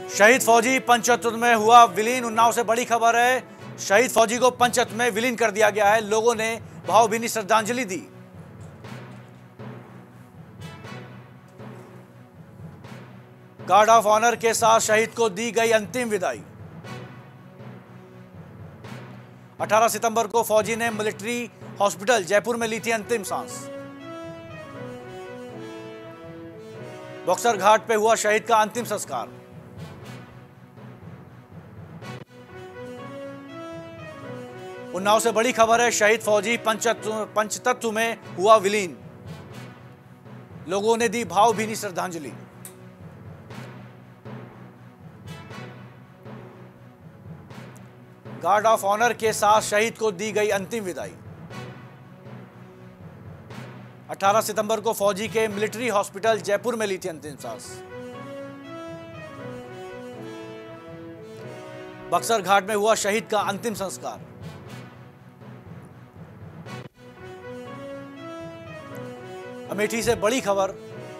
शहीद फौजी पंचतत्व में हुआ विलीन। उन्नाव से बड़ी खबर है, शहीद फौजी को पंचतत्व में विलीन कर दिया गया है। लोगों ने भावभीनी श्रद्धांजलि दी। गार्ड ऑफ ऑनर के साथ शहीद को दी गई अंतिम विदाई। 18 सितंबर को फौजी ने मिलिट्री हॉस्पिटल जयपुर में ली थी अंतिम सांस। बक्सर घाट पे हुआ शहीद का अंतिम संस्कार। उन्नाव से बड़ी खबर है, शहीद फौजी पंचतत्व में हुआ विलीन। लोगों ने दी भावभीनी श्रद्धांजलि। गार्ड ऑफ ऑनर के साथ शहीद को दी गई अंतिम विदाई। 18 सितंबर को फौजी के मिलिट्री हॉस्पिटल जयपुर में ली थी अंतिम सांस। बक्सर घाट में हुआ शहीद का अंतिम संस्कार। अमेठी से बड़ी खबर,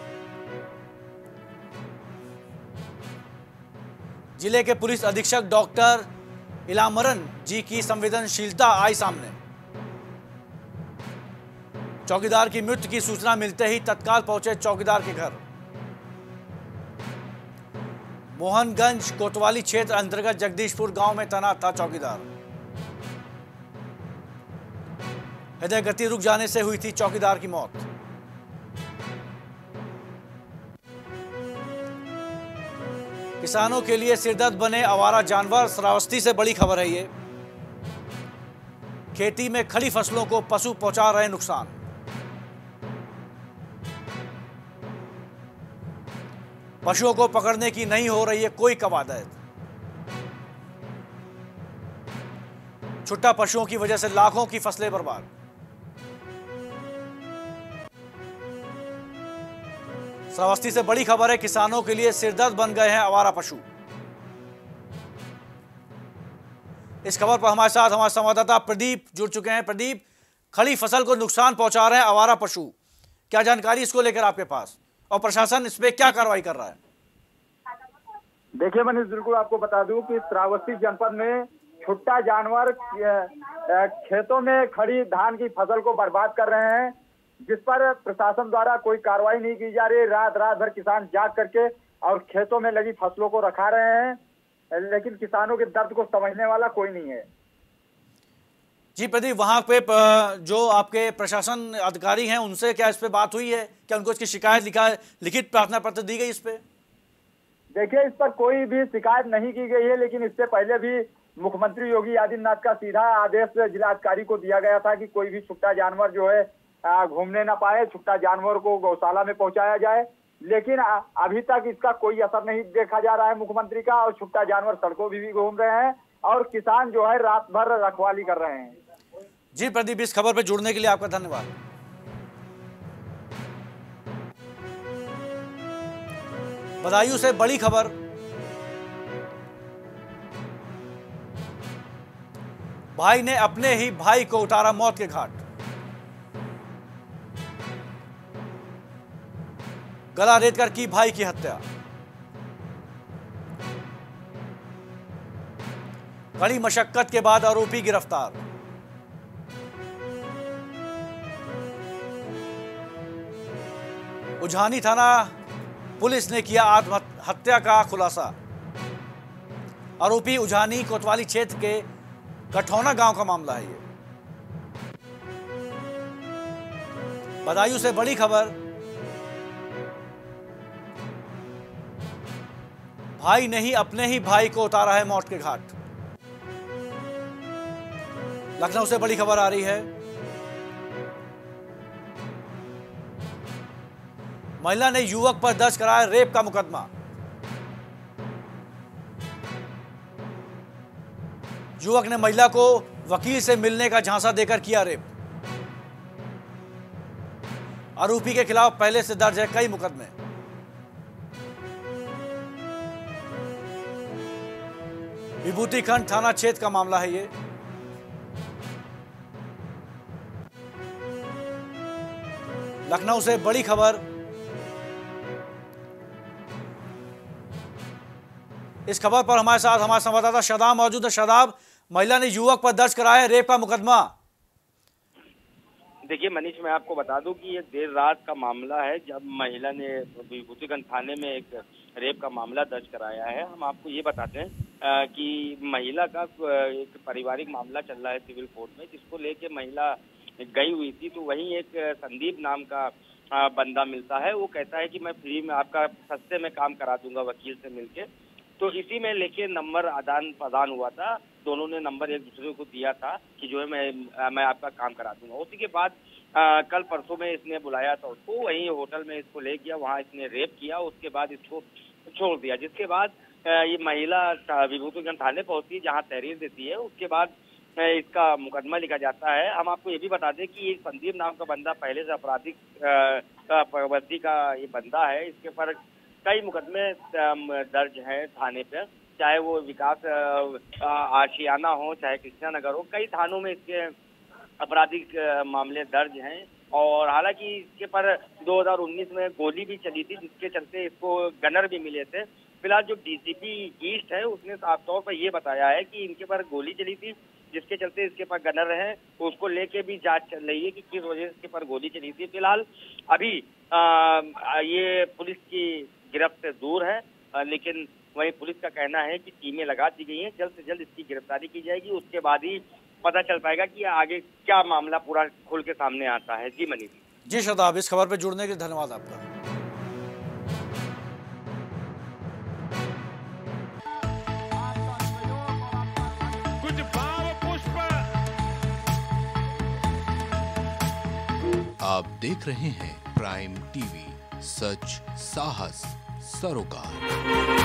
जिले के पुलिस अधीक्षक डॉक्टर इलामरन जी की संवेदनशीलता आई सामने। चौकीदार की मृत्यु की सूचना मिलते ही तत्काल पहुंचे चौकीदार के घर। मोहनगंज कोतवाली क्षेत्र अंतर्गत जगदीशपुर गांव में तैनात था चौकीदार। हृदय गति रुक जाने से हुई थी चौकीदार की मौत। किसानों के लिए सिरदर्द बने आवारा जानवर। श्रावस्ती से बड़ी खबर है ये, खेती में खड़ी फसलों को पशु पहुंचा रहे नुकसान। पशुओं को पकड़ने की नहीं हो रही है कोई कवायद। छुट्टा पशुओं की वजह से लाखों की फसलें बर्बाद। श्रावस्ती से बड़ी खबर है, किसानों के लिए सिरदर्द बन गए हैं आवारा पशु। इस खबर पर हमारे साथ हमारे संवाददाता प्रदीप जुड़ चुके हैं। प्रदीप, खड़ी फसल को नुकसान पहुंचा रहे हैं आवारा पशु, क्या जानकारी इसको लेकर आपके पास, और प्रशासन इस पे क्या कार्रवाई कर रहा है? देखिए मनीष, बिल्कुल आपको बता दूं कि श्रावस्ती जनपद में छुट्टा जानवर खेतों में खड़ी धान की फसल को बर्बाद कर रहे हैं, जिस पर प्रशासन द्वारा कोई कार्रवाई नहीं की जा रही। रात भर किसान जाग करके और खेतों में लगी फसलों को रखा रहे हैं, लेकिन किसानों के दर्द को समझने वाला कोई नहीं है। जी प्रदीप, वहां पे जो आपके प्रशासन अधिकारी हैं उनसे क्या इस पे बात हुई है? क्या उनको इसकी शिकायत लिखित प्रार्थना पत्र दी गई इस पे? देखिए, इस पर कोई भी शिकायत नहीं की गई है, लेकिन इससे पहले भी मुख्यमंत्री योगी आदित्यनाथ का सीधा आदेश जिलाधिकारी को दिया गया था कि कोई भी छुट्टा जानवर जो है घूमने ना पाए, छुट्टा जानवर को गौशाला में पहुंचाया जाए। लेकिन अभी तक इसका कोई असर नहीं देखा जा रहा है मुख्यमंत्री का, और छुट्टा जानवर सड़कों भी घूम रहे हैं और किसान जो है रात भर रखवाली कर रहे हैं। जी प्रदीप, इस खबर पर जुड़ने के लिए आपका धन्यवाद। बदायूं से बड़ी खबर, भाई ने अपने ही भाई को उतारा मौत के घाट। गला रेतकर की भाई की हत्या। कड़ी मशक्कत के बाद आरोपी गिरफ्तार। उझानी थाना पुलिस ने किया आत्महत्या का खुलासा। आरोपी उझानी कोतवाली क्षेत्र के कठौना गांव का मामला है ये। बदायूं से बड़ी खबर, भाई ने ही अपने ही भाई को उतारा है मौत के घाट। लखनऊ से बड़ी खबर आ रही है, महिला ने युवक पर दर्ज कराया रेप का मुकदमा। युवक ने महिला को वकील से मिलने का झांसा देकर किया रेप। आरोपी के खिलाफ पहले से दर्ज है कई मुकदमे। विभूतिखंड थाना क्षेत्र का मामला है ये। लखनऊ से बड़ी खबर, इस खबर पर हमारे साथ हमारे संवाददाता शादाब मौजूद है। शादाब, महिला ने युवक पर दर्ज कराया रेप का मुकदमा। देखिए मनीष, मैं आपको बता दूं कि ये देर रात का मामला है जब महिला ने विभूतिगंज थाने में एक रेप का मामला दर्ज कराया है। हम आपको ये बताते हैं कि महिला का एक पारिवारिक मामला चल रहा है सिविल कोर्ट में, जिसको लेके महिला गई हुई थी। तो वहीं एक संदीप नाम का बंदा मिलता है। वो कहता है कि मैं फ्री में आपका सस्ते में काम करा दूंगा वकील से मिलके। तो इसी में लेके नंबर आदान प्रदान हुआ था। दोनों ने नंबर एक दूसरे को दिया था कि जो है मैं आपका काम करा दूंगा। उसी के बाद कल परसों में इसने बुलाया था उसको, वहीं होटल में इसको ले गया, वहाँ इसने रेप किया। उसके बाद इसको छोड़ दिया, जिसके बाद ये महिला विभूतिगंज थाने पहुंचती है जहाँ तहरीर देती है। उसके बाद इसका मुकदमा लिखा जाता है। हम आपको ये भी बता दें कि एक संदीप नाम का बंदा पहले से आपराधिक प्रवृत्ति का ये बंदा है। इसके पर कई मुकदमे दर्ज हैं थाने पर, चाहे वो विकास आशियाना हो, चाहे कृष्णानगर हो। कई थानों में इसके आपराधिक मामले दर्ज हैं। और हालांकि इसके पर 2019 में गोली भी चली थी, जिसके चलते इसको गनर भी मिले थे। फिलहाल जो डीसीपी ईस्ट है उसने साफ तौर पर ये बताया है कि इनके पर गोली चली थी, जिसके चलते इसके पास गनर है। उसको लेके भी जांच चल रही है कि किस वजह से इसके पर गोली चली थी। फिलहाल अभी ये पुलिस की गिरफ्त से दूर है, लेकिन वहीं पुलिस का कहना है कि टीमें लगा दी गई हैं। जल्द से जल्द इसकी गिरफ्तारी की जाएगी, उसके बाद ही पता चल पाएगा कि आगे क्या मामला पूरा खुल के सामने आता है। जी मनीष। जी शादाब, इस खबर पर जुड़ने के लिए धन्यवाद आपका। कुछ भाव पुष्प। आप देख रहे हैं प्राइम टीवी, सच साहस सरोकार।